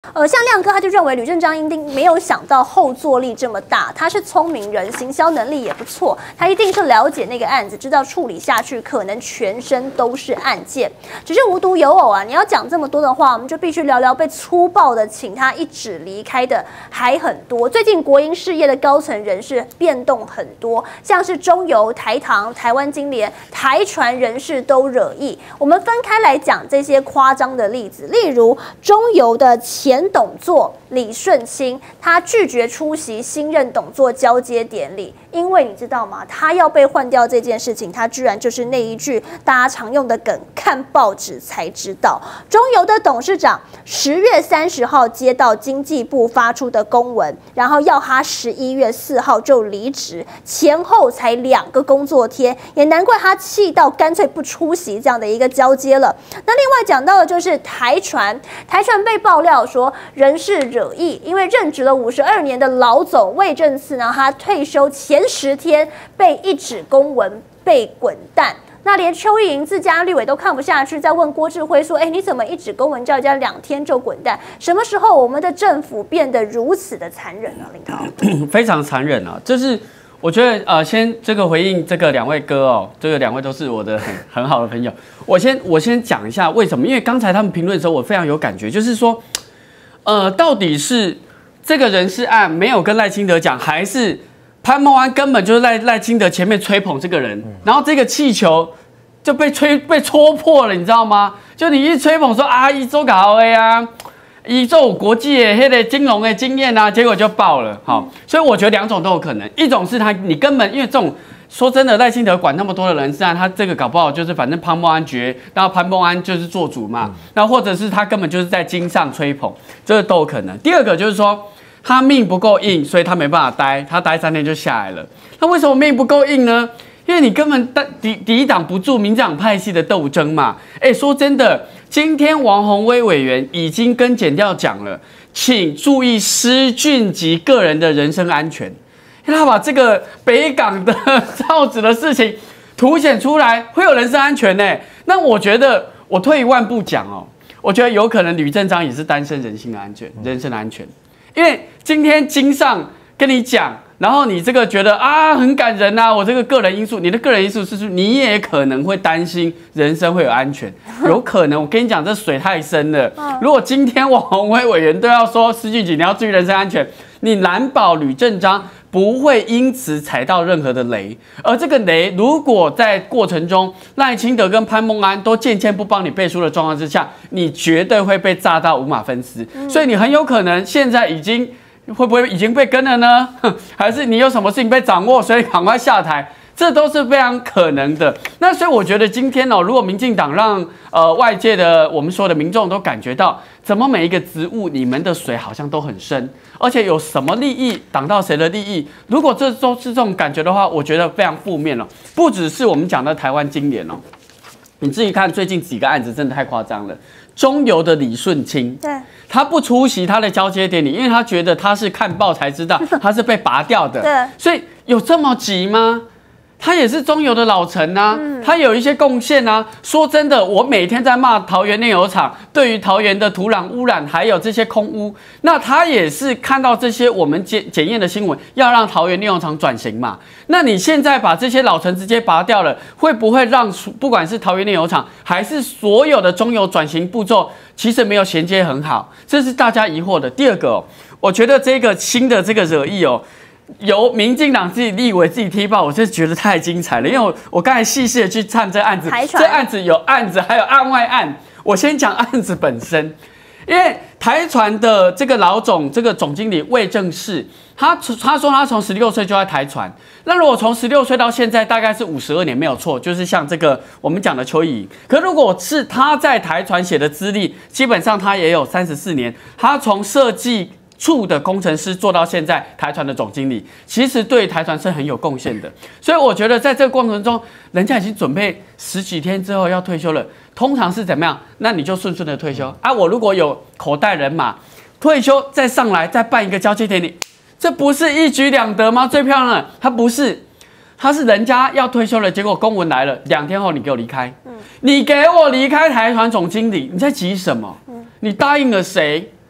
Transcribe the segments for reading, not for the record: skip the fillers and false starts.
像亮哥他就认为吕正章一定没有想到后坐力这么大，他是聪明人，行销能力也不错，他一定是了解那个案子，知道处理下去可能全身都是案件。只是无独有偶啊，你要讲这么多的话，我们就必须聊聊被粗暴的请他一指离开的还很多。最近国营事业的高层人士变动很多，像是中油、台糖、台湾金联、台船人士都惹议。我们分开来讲这些夸张的例子，例如中油的前董座李顺清，他拒绝出席新任董座交接典礼，因为你知道吗？他要被换掉这件事情，他居然就是那一句大家常用的梗，看报纸才知道。中油的董事长10月30号接到经济部发出的公文，然后要他11月4号就离职，前后才2个工作天，也难怪他气到干脆不出席这样的一个交接了。那另外讲到的就是台船被爆料说人事惹议，因为任职了52年的老总魏正赐呢，他退休前10天被一纸公文被滚蛋。那连邱意莹自家立委都看不下去，在问郭志辉说：“你怎么一纸公文叫人家2天就滚蛋？什么时候我们的政府变得如此的残忍呢？”林涛， 非常残忍啊！就是我觉得先这个回应这个2位哥哦，这个2位都是我的很好的朋友。我先讲一下为什么，因为刚才他们评论的时候，我非常有感觉，就是说，到底是这个人事案没有跟赖清德讲，还是潘孟安根本就是赖清德前面吹捧这个人，然后这个气球就被戳破了，你知道吗？就你一吹捧说啊，伊做搞的啊，伊做国际的那个金融的经验啊，结果就爆了。好，所以我觉得2种都有可能，一种是你根本因为这种说真的，赖清德管那么多的人事案，他这个搞不好就是反正潘孟安决，然后潘孟安就是做主嘛，那或者是他根本就是在经上吹捧，这个都有可能。第二个就是说，他命不够硬，所以他没办法待，他待3天就下来了。那为什么命不够硬呢？因为你根本抵挡不住民进党派系的斗争嘛。说真的，今天王宏威委员已经跟检调讲了，请注意施俊吉个人的人身安全。他把这个北港的造纸的事情凸显出来，会有人身安全呢。那我觉得，我退一万步讲哦，我觉得有可能吕正章也是担心人身安全。因为今天经上跟你讲，然后你这个觉得啊很感人啊，我这个个人因素，你的个人因素是你也可能会担心人身会有安全，有可能。我跟你讲，这水太深了。如果今天王宏威委员都要说施俊吉你要注意人身安全，你难保吕正章不会因此踩到任何的雷，而这个雷如果在过程中赖清德跟潘孟安都渐渐不帮你背书的状况之下，你绝对会被炸到五马分尸。所以你很有可能现在会不会已经被跟了呢？还是你有什么事情被掌握，所以赶快下台？这都是非常可能的。那所以我觉得今天如果民进党让外界的我们所有的民众都感觉到，怎么每一个职务你们的水好像都很深，而且有什么利益挡到谁的利益？如果这都是这种感觉的话，我觉得非常负面了。不只是我们讲的台湾金联你自己看最近几个案子真的太夸张了。中油的李顺清，对，他不出席他的交接典礼，因为他觉得他是看报才知道他是被拔掉的，对，所以有这么急吗？他也是中油的老臣啊，他有一些贡献啊。说真的，我每天在骂桃园炼油厂对于桃园的土壤污染还有这些空污，那他也是看到这些我们检验的新闻，要让桃园炼油厂转型嘛。那你现在把这些老臣直接拔掉了，会不会让不管是桃园炼油厂还是所有的中油转型步骤，其实没有衔接很好？这是大家疑惑的。第二个我觉得这个新的这个惹议由民进党自己立委自己踢爆，我就觉得太精彩了。因为我刚才细细的去看这案子，这案子有案子还有案外案。我先讲案子本身，因为台船的这个老总，这个总经理魏正士，他说他从16岁就在台船。那如果从16岁到现在，大概是52年没有错，就是像这个我们讲的邱意莹。可如果是他在台船写的资历，基本上他也有34年。他从设计处的工程师做到现在台船的总经理，其实对台船是很有贡献的。所以我觉得在这个过程中，人家已经准备10几天之后要退休了，通常是怎么样？那你就顺顺的退休啊。我如果有口袋人马，退休再上来再办一个交接典礼，这不是一举两得吗？最漂亮的，他不是，他是人家要退休了，结果公文来了，2天后你给我离开，你给我离开台船总经理，你在急什么？你答应了谁？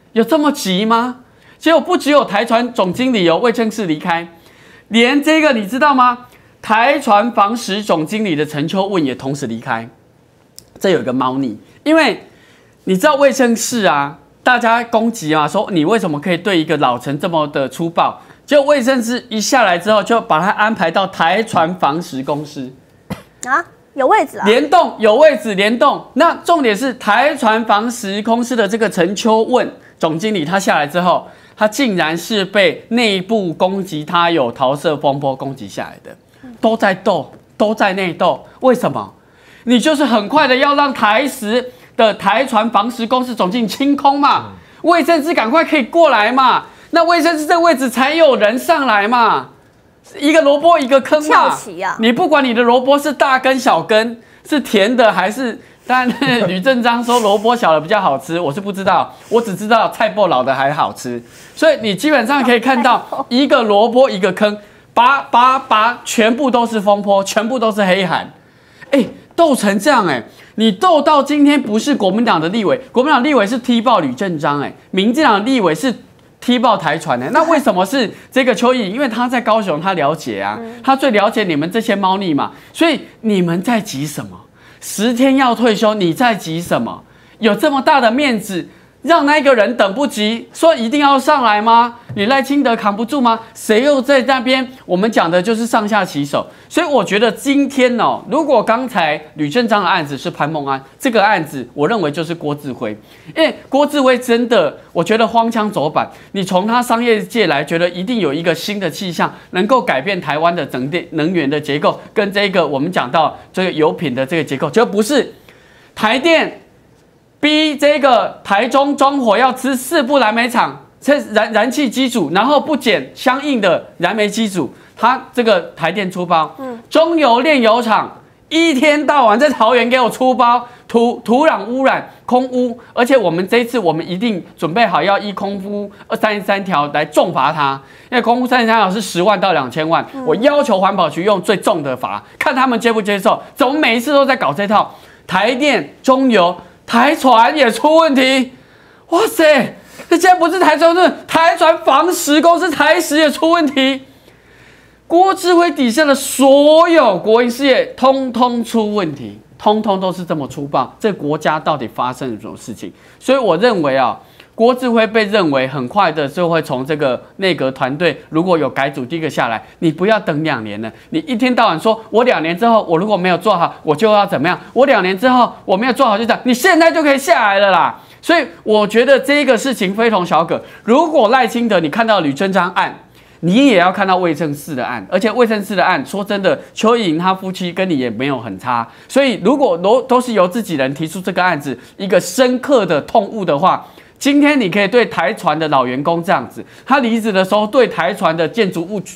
有这么急吗？结果不只有台船总经理魏正士离开，连这个你知道吗？台船防食总经理的陈秋问也同时离开。这有一个猫腻，因为你知道魏正士啊，大家攻击啊，说你为什么可以对一个老陈这么的粗暴？结果魏正士一下来之后，就把他安排到台船防食公司啊。有位置啊， 联动有位置联动。那重点是台船防食公司的这个陈秋问总经理，他下来之后，他竟然是被内部攻击，他有桃色风波攻击下来的，都在斗，都在内斗。为什么？你就是很快的要让台食的台船防食公司总经理清空嘛，魏正士赶快可以过来嘛，那魏正士这个位置才有人上来嘛。一个萝卜一个坑嘛，你不管你的萝卜是大根小根，是甜的还是……当然，吕正章说萝卜小的比较好吃，我是不知道，我只知道菜脯老的还好吃。所以你基本上可以看到一个萝卜一个坑，拔，全部都是风波，全部都是黑函。斗成这样你斗到今天不是国民党的立委，国民党立委是踢爆吕正章民进党的立委是踢爆台船那为什么是这个邱毅？因为他在高雄，他了解啊，他最了解你们这些猫腻嘛，所以你们在急什么？10天要退休，你在急什么？有这么大的面子，让那个人等不及，说一定要上来吗？你赖清德扛不住吗？谁又在那边？我们讲的就是上下其手，所以我觉得今天如果刚才吕正章的案子是潘孟安，这个案子我认为就是郭志辉，因为郭志辉真的，我觉得荒腔走板。你从他商业界来，觉得一定有一个新的气象，能够改变台湾的整电能源的结构，跟这个我们讲到这个油品的这个结构，就不是台电。逼这个台中中火要吃4部燃煤厂，燃气机组，然后不减相应的燃煤机组，它这个台电出包，中油炼油厂一天到晚在桃园给我出包，土壤污染、空污，而且我们这一次我们一定准备好要依空污33条来重罚它，因为空污33条是10万到2000万，我要求环保局用最重的罚，看他们接不接受。怎么每一次都在搞这套？台电、中油。台船也出问题，哇塞！这现在不是台船，是台船防食公司台食也出问题。郭志辉底下的所有国营事业，通通出问题，通通都是这么粗暴。这国家到底发生了什么事情？所以我认为郭志辉被认为很快的就会从这个内阁团队如果有改组第一个下来，你不要等2年了，你一天到晚说我2年之后我如果没有做好我就要怎么样，我2年之后我没有做好就这样，你现在就可以下来了啦。所以我觉得这个事情非同小可。如果赖清德你看到吕正章案，你也要看到魏正士的案，而且魏正士的案说真的，邱莹他夫妻跟你也没有很差，所以如果都是由自己人提出这个案子，一个深刻的痛悟的话，今天你可以对台船的老员工这样子，他离职的时候对台船的建筑物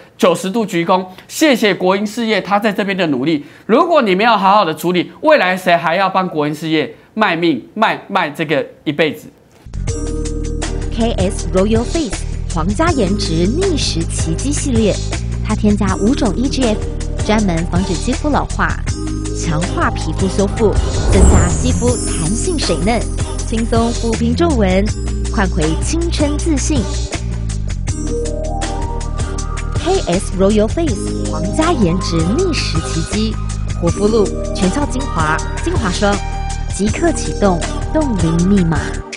90度鞠躬，谢谢国营事业他在这边的努力。如果你没有好好的处理，未来谁还要帮国营事业卖命卖这个一辈子 ？KS Royal Face 皇家颜值逆时奇迹系列，它添加5种 EGF， 专门防止肌肤老化，强化皮肤修复，增加肌肤弹性水嫩。轻松抚平皱纹，换回青春自信。KS Royal Face 皇家颜值逆时奇迹，活肤露、全效精华、精华霜，即刻启动冻龄密码。